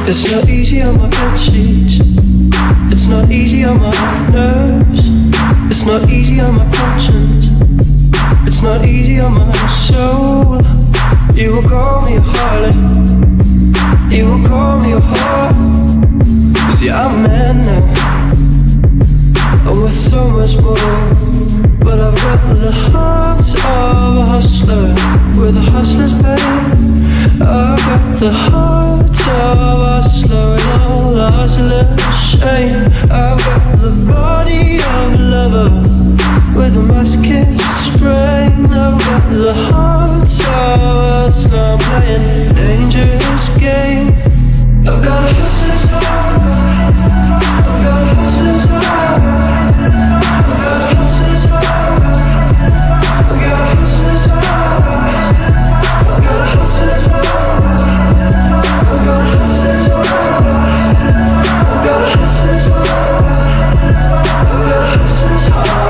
It's not easy on my bed sheets. It's not easy on my nerves. It's not easy on my conscience. It's not easy on my soul. You will call me a harlot. You will call me a whore. You see, I'm a man now. I'm worth so much more. But I've got the heart of a hustler with a hustler's pain. I've got the heart of a hustler with all the hustler's shame. I've got the body of a lover with a masochist's brain. I've got the heart of a hustler. I'm playing a dangerous game. I've got a hustler's heart. I've got a hustler's heart. I've got a hustler's heart. I've got a hustler's heart. I've got a hustler's heart. I've got a hustler's heart. I've got a hustler's heart. I've got a hustler's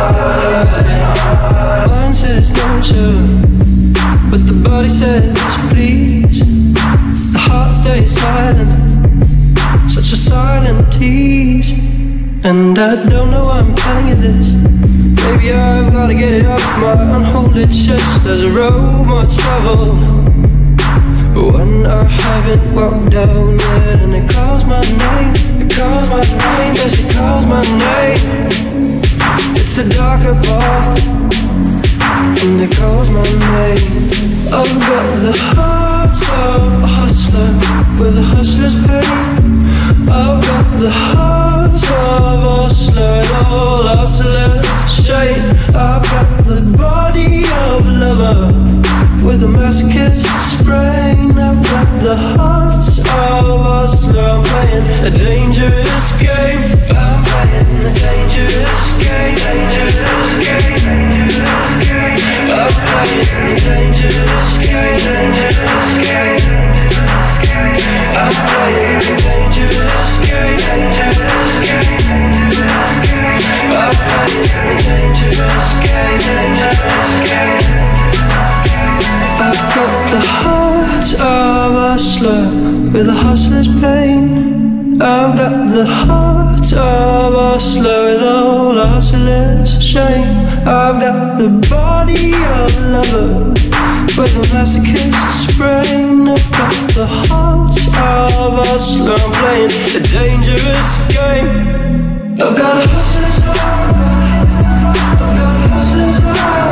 heart. Mind says no, sure, but the body says please. The heart stays silent, such a silent tease. And I don't know why I'm telling you this. Maybe I've gotta get it off my unholy chest. There's a road much traveled, but when I haven't walked down it, and it calls my name, it calls my name, yes it calls my name. It's a darker path, and it calls my name. I've got the heart of a hustler with a hustler's pain. I've got the heart of a hustler with all hustler's shame. I've got the body of a lover with a masochist's brain. I've got the heart of a hustler. I'm playing a dangerous game. I'm playing a dangerous game. Dangerous game. Dangerous game. I'm playing a dangerous game. Dangerous game. I'm playing a dangerous game. Dangerous game. I'm playing a dangerous game. Dangerous game. I've got the heart of a hustler with a hustler's pain. I've got the heart of a hustler with all hustler's shame. I've got the body of a lover with a masochist's brain. I've got the heart of a hustler. I'm playing a dangerous game. I've got a hustler's heart. I've got a hustler's heart.